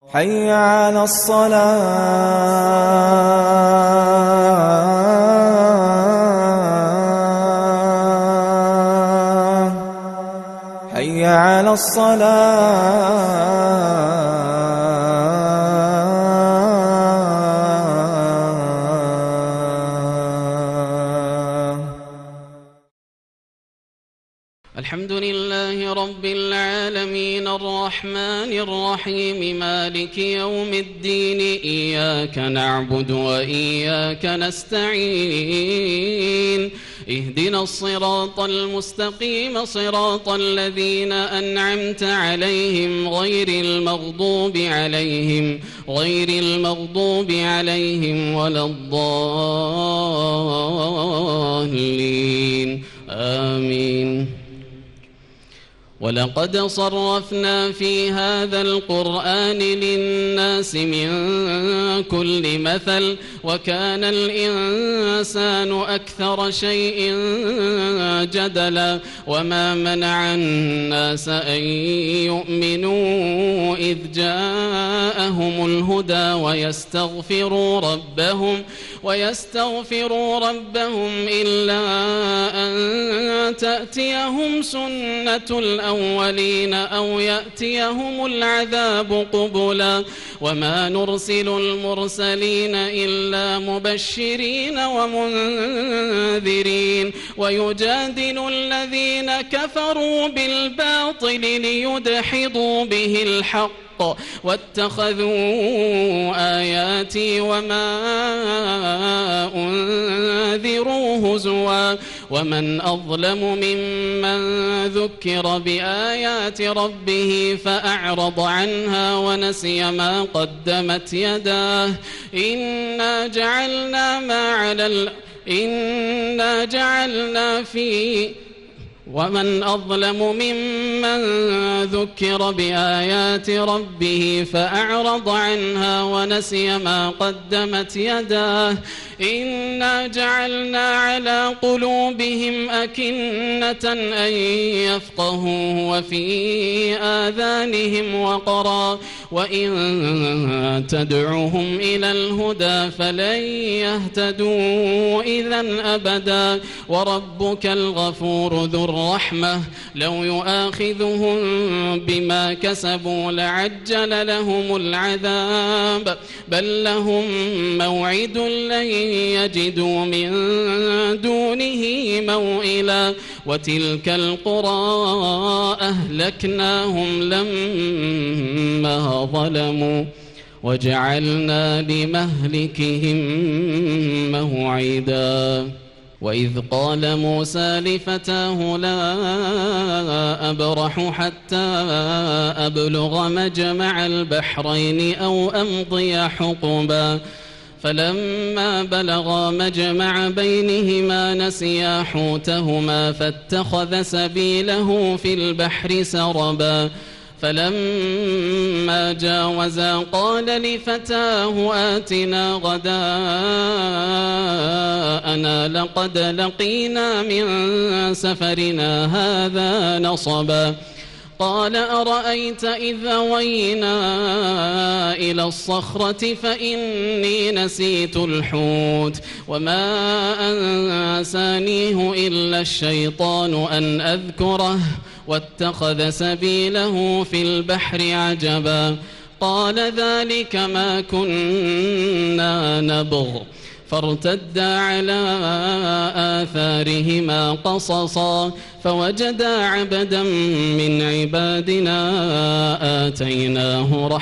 حي على الصلاة حي على الصلاة. الحمد لله رب العالمين الرحمن الرحيم مالك يوم الدين إياك نعبد وإياك نستعين اهدنا الصراط المستقيم صراط الذين أنعمت عليهم غير المغضوب عليهم ولا الضالين آمين. ولقد صرفنا في هذا القرآن للناس من كل مثل وكان الإنسان أكثر شيء جدلا وما منع الناس أن يؤمنوا إذ جاءهم الهدى ويستغفروا ربهم إلا أن تأتيهم سنة الأولين أو يأتيهم العذاب قبلا وما نرسل المرسلين إلا مبشرين ومنذرين ويجادل الذين كفروا بالباطل ليدحضوا به الحق واتخذوا آياتي وما أنذروا هزوا ومن أظلم ممن ذكر بآيات ربه فأعرض عنها ونسي ما قدمت يداه إنا جعلنا في ومن أظلم ممن ذكر بآيات ربه فأعرض عنها ونسي ما قدمت يداه إنا جعلنا على قلوبهم أكنة أن يفقهوه وفي آذانهم وقرا وإن تدعهم إلى الهدى فلن يهتدوا إذا أبدا وربك الغفور ذو الرحمة لو يؤاخذهم بما كسبوا لعجل لهم العذاب بل لهم موعد لن يجدوا من دونه موئلا وتلك القرى أهلكناهم لما ظلموا وجعلنا لمهلكهم موعدا وإذ قال موسى لفتاه لا أبرح حتى أبلغ مجمع البحرين أو أمضي حقبا فلما بلغا مجمع بينهما نسيا حوتهما فاتخذ سبيله في البحر سربا فلما جاوزا قال لفتاه آتنا غداءنا لقد لقينا من سفرنا هذا نصبا قال أرأيت إذ أوينا إلى الصخرة فإني نسيت الحوت وما أنسانيه إلا الشيطان أن أذكره واتخذ سبيله في البحر عجبا قال ذلك ما كنا نبغ فارتدا على آثارهما قصصا فوجدا عبدا من عبادنا آتيناه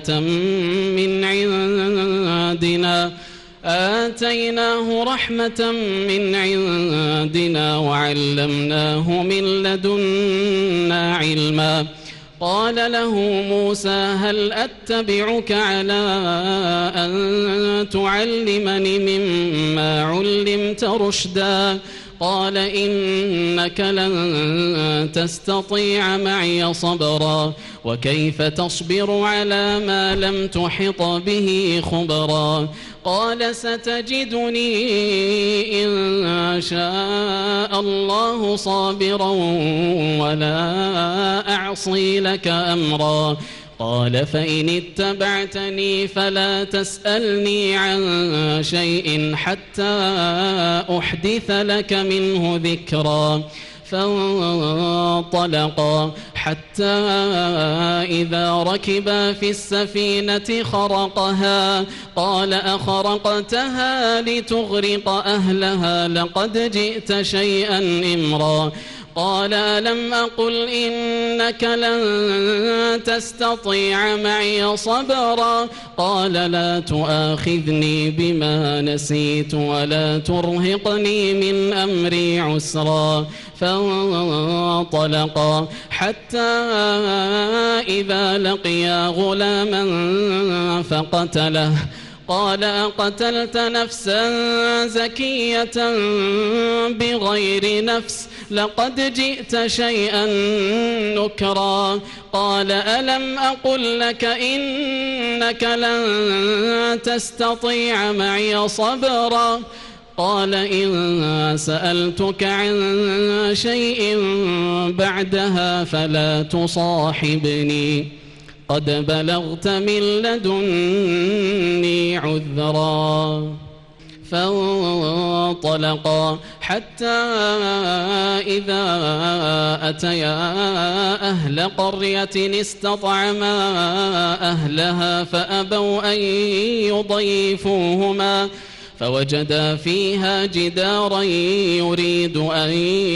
رحمة من عندنا وعلمناه من لدنا علما قال له موسى هل أتبعك على أن تعلمني مما علمت رشدا قال إنك لن تستطيع معي صبرا وكيف تصبر على ما لم تحط به خبرا قال ستجدني إن شاء الله صابرا ولا أعصي لك أمرا قال فإن اتبعتني فلا تسألني عن شيء حتى أحدث لك منه ذكرا فانطلقا حتى إذا ركبا في السفينة خرقها قال أخرقتها لتغرق أهلها لقد جئت شيئا إمرا قال ألم أقل إنك لن تستطيع معي صبرا قال لا تؤاخذني بما نسيت ولا ترهقني من أمري عسرا فانطلقا حتى إذا لقيا غلاما فقتله قال أقتلت نفسا زكية بغير نفس لقد جئت شيئا نكرا قال ألم أقل لك إنك لن تستطيع معي صبرا قال إن سألتك عن شيء بعدها فلا تصاحبني قد بلغت من لدني عذرا فانطلقا حتى إذا أتيا أهل قرية استطعما أهلها فأبوا أن يضيفوهما فوجدا فيها جدارا يريد أن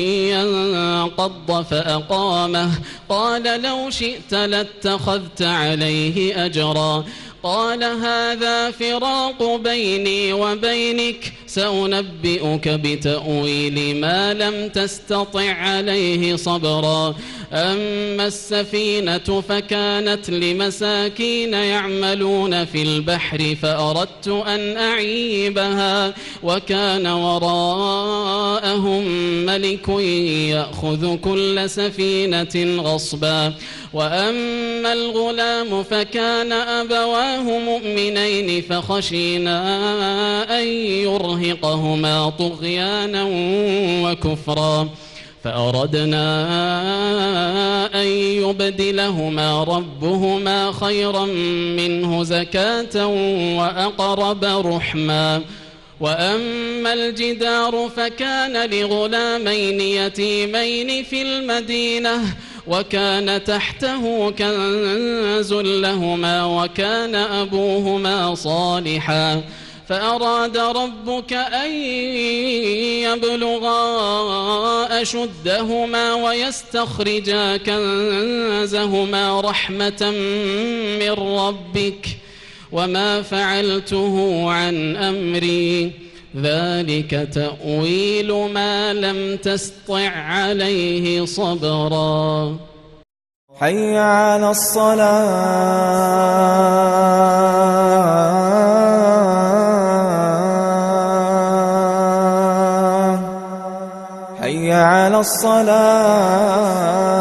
ينقض فأقامه قال لو شئت لاتخذت عليه أجرا قال هذا فراق بيني وبينك سأنبئك بتأويل ما لم تستطع عليه صبرا أما السفينة فكانت لمساكين يعملون في البحر فأردت أن أعيبها وكان وراءهم ملك يأخذ كل سفينة غصبا وأما الغلام فكان أبواه مؤمنين فخشينا أن يرهقهما طغيانا وكفرا فأردنا أن يبدلهما ربهما خيرا منه زكاة وأقرب رحما وأما الجدار فكان لغلامين يتيمين في المدينة وكان تحته كنز لهما وكان أبوهما صالحا فأراد ربك أن يبلغا أشدهما ويستخرجا كنزهما رحمة من ربك وما فعلته عن أمري ذلك تأويل ما لم تسطع عليه صبرا حي على الصلاة حي على الصلاة